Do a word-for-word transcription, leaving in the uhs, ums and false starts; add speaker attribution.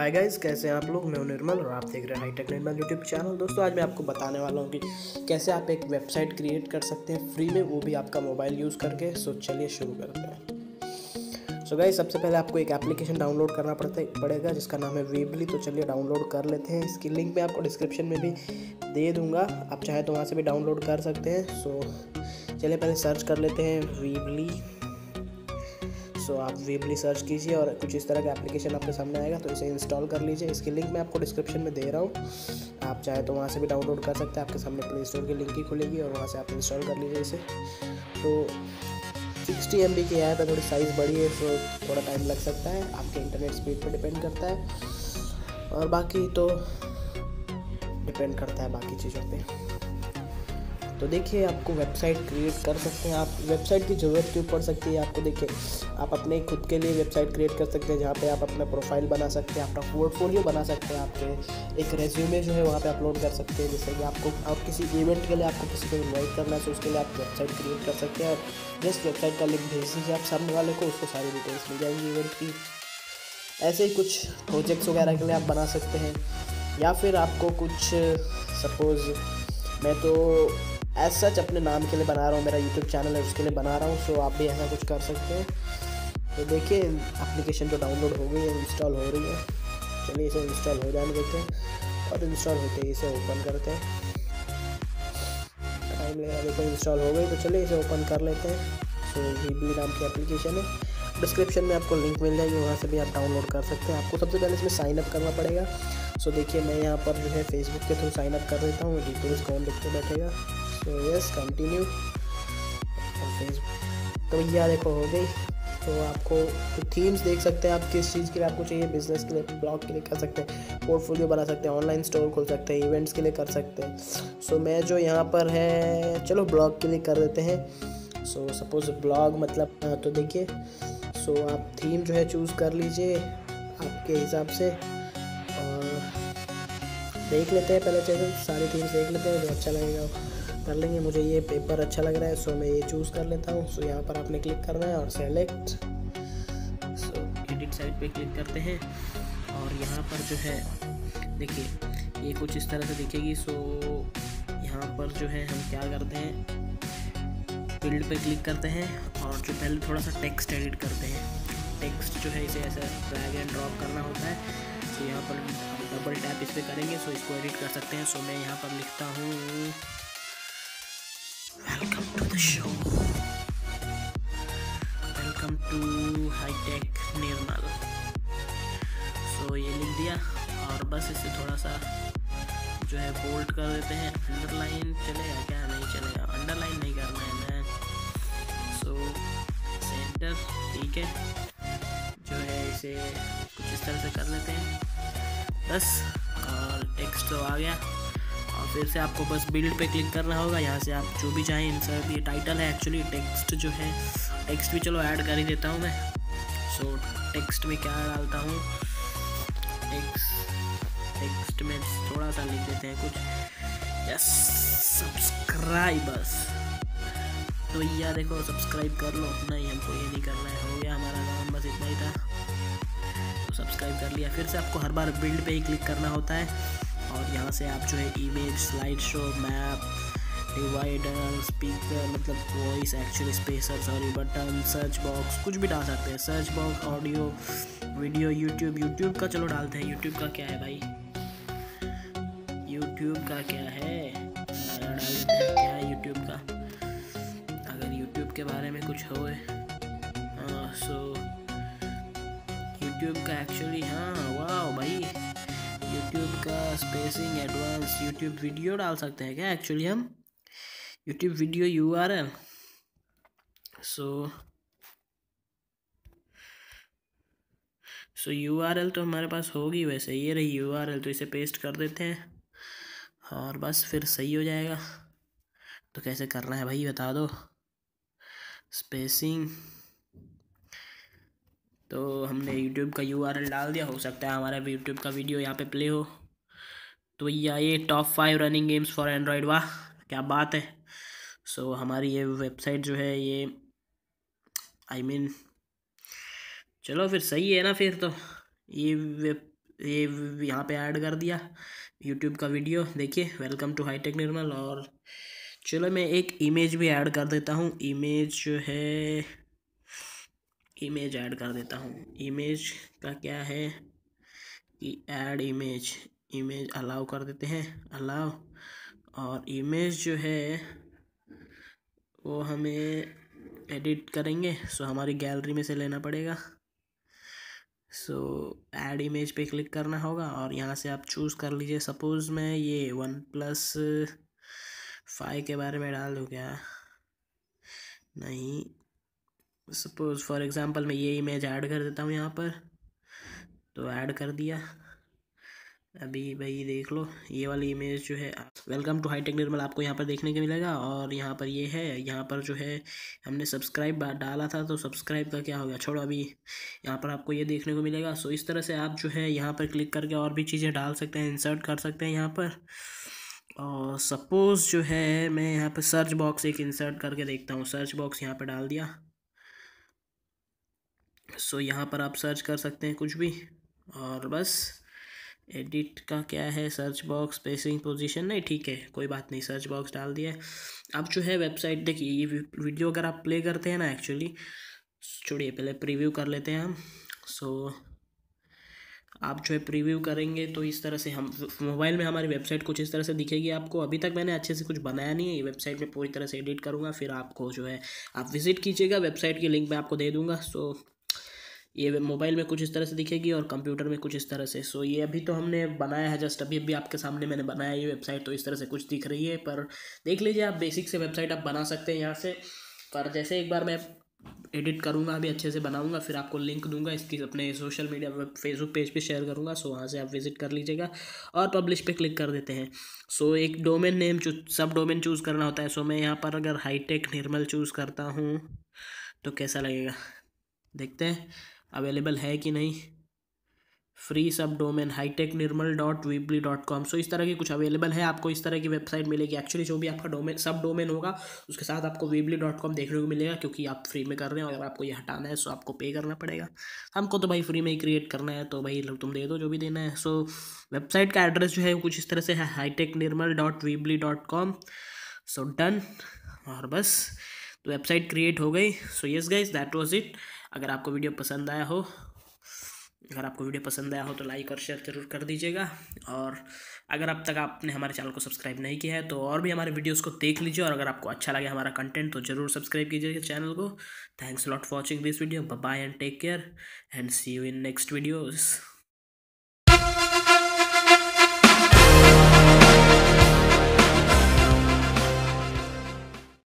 Speaker 1: Hi guys, कैसे हैं आप लोग। मैं हूं निर्मल और आप देख रहे हैं हाईटेक निर्मल यूट्यूब चैनल। दोस्तों आज मैं आपको बताने वाला हूं कि कैसे आप एक वेबसाइट क्रिएट कर सकते हैं फ्री में, वो भी आपका मोबाइल यूज़ करके। सो चलिए शुरू करते हैं। सो गाइस सबसे पहले आपको एक एप्लीकेशन डाउनलोड करना पड़ता पड़ेगा जिसका नाम है वीबली। तो चलिए डाउनलोड कर लेते हैं। इसकी लिंक मैं आपको डिस्क्रिप्शन में भी दे दूँगा, आप चाहें तो वहाँ से भी डाउनलोड कर सकते हैं। सो चलिए पहले सर्च कर लेते हैं वीबली। सो so, आप वीबली सर्च कीजिए और कुछ इस तरह का एप्लीकेशन आपके सामने आएगा, तो इसे इंस्टॉल कर लीजिए। इसकी लिंक मैं आपको डिस्क्रिप्शन में दे रहा हूँ, आप चाहे तो वहाँ से भी डाउनलोड कर सकते हैं। आपके सामने प्ले स्टोर की लिंक ही खुलेगी और वहाँ से आप इंस्टॉल कर लीजिए इसे। तो सिक्सटी एम बी की ऐप है, थोड़ी साइज़ बड़ी है, सो थोड़ा टाइम लग सकता है, आपके इंटरनेट स्पीड पर डिपेंड करता है, और बाकी तो डिपेंड करता है बाकी चीज़ों पर। तो देखिए आपको वेबसाइट क्रिएट कर सकते हैं। आप वेबसाइट की ज़रूरत क्यों पड़ सकती है आपको, देखिए आप अपने खुद के लिए वेबसाइट क्रिएट कर सकते हैं जहाँ पे आप अपना प्रोफाइल बना सकते हैं, अपना पोर्टफोलियो बना सकते हैं, आपके एक रेज्यूमे जो है वहाँ पे अपलोड कर सकते हैं। जैसे कि आपको आप किसी इवेंट के लिए आपको किसी को इन्वाइट करना है, तो उसके लिए आप वेबसाइट क्रिएट कर सकते हैं। और जस्ट वेबसाइट का लिंक भेज दीजिए आप सामने वाले को, उसको सारी डिटेल्स मिल जाएंगी इवेंट की। ऐसे ही कुछ प्रोजेक्ट्स वगैरह के लिए आप बना सकते हैं, या फिर आपको कुछ सपोज़ मैं तो एज सच अपने नाम के लिए बना रहा हूँ, मेरा यूट्यूब चैनल है उसके लिए बना रहा हूँ, सो आप भी ऐसा कुछ कर सकते हैं। तो देखिए एप्लीकेशन तो डाउनलोड हो गई है, इंस्टॉल हो रही है। चलिए इसे इंस्टॉल हो जाने देते हैं, और इंस्टॉल होते ही इसे ओपन करते हैं। टाइम लगेगा, देखो इंस्टॉल हो गई। तो चलिए इसे ओपन कर लेते हैं। सो वीबली नाम की एप्लीकेशन है, डिस्क्रिप्शन में आपको लिंक मिल जाएगी, वहाँ से भी आप डाउनलोड कर सकते हैं। आपको सबसे पहले इसमें साइन अप करना पड़ेगा। सो देखिए मैं यहाँ पर जो है फेसबुक के थ्रू साइन अप कर देता हूँ, डिटेल्स कौन लिखते बैठेगा। सो यस कंटिन्यू, और फेसबुक तो भैया देखो हो गई। तो आपको तो थीम्स देख सकते हैं आप किस चीज़ के लिए आपको चाहिए, बिजनेस के लिए, ब्लॉग के लिए कर सकते हैं, पोर्टफोलियो बना सकते हैं, ऑनलाइन स्टोर खोल सकते हैं, इवेंट्स के लिए कर सकते हैं। सो मैं जो यहाँ पर है चलो ब्लॉग के लिए कर देते हैं। सो सपोज ब्लॉग मतलब, तो देखिए सो आप थीम जो है चूज़ कर लीजिए आपके हिसाब से, और देख लेते हैं पहले चलो सारी थीम्स देख लेते हैं, जो अच्छा लगेगा कर लेंगे। मुझे ये पेपर अच्छा लग रहा है, सो मैं ये चूज़ कर लेता हूँ। सो यहाँ पर आपने क्लिक करना है और सेलेक्ट, सो एडिट साइड पे क्लिक करते हैं, और यहाँ पर जो है देखिए ये कुछ इस तरह से दिखेगी। सो यहाँ पर जो है हम क्या करते हैं, बिल्ड पे क्लिक करते हैं, और जो पहले थोड़ा सा टेक्स्ट एडिट करते हैं। टेक्स्ट जो है इसे ऐसा ड्रैग एंड ड्रॉप करना होता है। तो यहाँ पर डबल टैप इस पर करेंगे, सो इसको एडिट कर सकते हैं। सो मैं यहाँ पर लिखता हूँ welcome to the show, welcome to hitech Nirmal. So ये लिख दिया, और बस इसे थोड़ा सा जो है बोल्ड कर देते हैं। अंडरलाइन चलेगा क्या, नहीं चलेगा, अंडरलाइन नहीं करना है मैं। सो सेंटर ठीक है, जो है इसे कुछ इस तरह से कर लेते हैं बस, और टेक्स्ट तो आ गया। और फिर से आपको बस बिल्ड पे क्लिक करना होगा, यहाँ से आप जो भी चाहें इंसर्ट, ये टाइटल है एक्चुअली, टेक्स्ट जो है टेक्स्ट भी चलो ऐड कर ही देता हूँ मैं। सो टेक्स्ट में क्या डालता हूँ, टेक्स्ट टेक्स्ट में थोड़ा सा लिख देते हैं कुछ, यस सब्सक्राइबर्स। तो भैया देखो सब्सक्राइब कर लो, नहीं हमको ये नहीं करना है, हो गया हमारा काम, बस इतना ही था। तो सब्सक्राइब कर लिया। फिर से आपको हर बार बिल्ड पे ही क्लिक करना होता है, और यहाँ से आप जो है image, slide show, map, divider, speaker मतलब voice actually, spacer sorry, button, search box कुछ भी डाल सकते हैं। Search box, audio, video, YouTube YouTube का चलो डालते हैं। यूट्यूब का क्या है भाई, यूट्यूब का क्या है डाल देते हैं, क्या है यूट्यूब का, अगर यूट्यूब के बारे में कुछ हो। सो यूट्यूब का एक्चुअली, हाँ वाह भाई, यूट्यूब का स्पेसिंग एडवांस, यूट्यूब वीडियो डाल सकते हैं क्या एक्चुअली हम, YouTube video U R L. So so U R L तो हमारे पास होगी वैसे, ये रही यू आर एल, तो इसे पेस्ट कर देते हैं, और बस फिर सही हो जाएगा। तो कैसे करना है भाई बता दो, स्पेसिंग, तो हमने यूट्यूब का यू आर एल डाल दिया, हो सकता है हमारा यूट्यूब का वीडियो यहाँ पे प्ले हो। तो भैया ये top five running games for Android, वाह क्या बात है। सो so, हमारी ये वेबसाइट जो है ये आई I मीन mean, चलो फिर सही है ना। फिर तो ये वेब ये यहाँ पे ऐड कर दिया यूट्यूब का वीडियो। देखिए वेलकम टू हाईटेक निर्मल। और चलो मैं एक इमेज भी ऐड कर देता हूँ। इमेज जो है इमेज ऐड कर देता हूँ। इमेज का क्या है कि ऐड इमेज, इमेज अलाउ कर देते हैं, अलाउ। और इमेज जो है वो हमें एडिट करेंगे, सो हमारी गैलरी में से लेना पड़ेगा। सो ऐड इमेज पे क्लिक करना होगा और यहाँ से आप चूज़ कर लीजिए। सपोज़ मैं ये वन प्लस फाइव के बारे में डाल दूँ क्या? नहीं, सपोज़ फॉर एग्ज़ाम्पल मैं ये इमेज ऐड कर देता हूँ यहाँ पर। तो ऐड कर दिया। अभी भाई देख लो ये वाली इमेज जो है वेलकम टू हाईटेक निर्मल आपको यहाँ पर देखने को मिलेगा। और यहाँ पर ये है, यहाँ पर जो है हमने सब्सक्राइब डाला था तो सब्सक्राइब का क्या हो गया, छोड़ो। अभी यहाँ पर आपको ये देखने को मिलेगा। सो इस तरह से आप जो है यहाँ पर क्लिक करके और भी चीज़ें डाल सकते हैं, इंसर्ट कर सकते हैं यहाँ पर। और सपोज़ जो है मैं यहाँ पर सर्च बॉक्स एक इंसर्ट करके देखता हूँ। सर्च बॉक्स यहाँ पर डाल दिया। सो यहाँ पर आप सर्च कर सकते हैं कुछ भी। और बस एडिट का क्या है, सर्च बॉक्स स्पेसिंग पोजीशन, नहीं ठीक है कोई बात नहीं, सर्च बॉक्स डाल दिया है। अब जो है वेबसाइट देखिए, ये वीडियो अगर आप प्ले करते हैं ना, एक्चुअली छोड़िए पहले प्रीव्यू कर लेते हैं हम। सो आप जो है प्रीव्यू करेंगे तो इस तरह से हम मोबाइल में हमारी वेबसाइट कुछ इस तरह से दिखेगी आपको। अभी तक मैंने अच्छे से कुछ बनाया नहीं है, ये वेबसाइट में पूरी तरह से एडिट करूँगा, फिर आपको जो है आप विजिट कीजिएगा। वेबसाइट की लिंक मैं आपको दे दूँगा। सो ये मोबाइल में कुछ इस तरह से दिखेगी और कंप्यूटर में कुछ इस तरह से। सो ये अभी तो हमने बनाया है, जस्ट अभी अभी आपके सामने मैंने बनाया ये वेबसाइट, तो इस तरह से कुछ दिख रही है। पर देख लीजिए आप, बेसिक से वेबसाइट आप बना सकते हैं यहाँ से। पर जैसे एक बार मैं एडिट करूँगा, अभी अच्छे से बनाऊँगा, फिर आपको लिंक दूंगा इसकी अपने सोशल मीडिया फेसबुक पेज पे शेयर करूँगा। सो वहाँ से आप विजिट कर लीजिएगा और पब्लिश पे क्लिक कर देते हैं। सो एक domain name sub domain choose करना होता है। सो मैं यहाँ पर अगर हाईटेक निर्मल चूज़ करता हूँ तो कैसा लगेगा, देखते हैं अवेलेबल है कि नहीं। Free sub domain hitech Nirmal dot Weebly dot com. So इस तरह की कुछ अवेलेबल है, आपको इस तरह की वेबसाइट मिलेगी। एक्चुअली जो भी आपका डोमेन सब डोमेन होगा उसके साथ आपको वीबली डॉट कॉम देखने को मिलेगा, क्योंकि आप फ्री में कर रहे हैं। और अगर आपको ये हटाना है सो आपको पे करना पड़ेगा। हमको तो भाई फ्री में ही क्रिएट करना है, तो भाई तुम दे दो जो भी देना है। सो वेबसाइट का एड्रेस जो है कुछ इस तरह से है, hitech Nirmal dot Weebly dot com. So done, और बस तो वेबसाइट क्रिएट हो गई। So yes guys, that was it. अगर आपको वीडियो पसंद आया हो अगर आपको वीडियो पसंद आया हो तो लाइक और शेयर जरूर कर दीजिएगा। और अगर अब तक आपने हमारे चैनल को सब्सक्राइब नहीं किया है तो और भी हमारे वीडियोस को देख लीजिए। और अगर आपको अच्छा लगे हमारा कंटेंट तो जरूर सब्सक्राइब कीजिएगा चैनल को। Thanks lot for watching this video. Bye and take care and see you in next videos.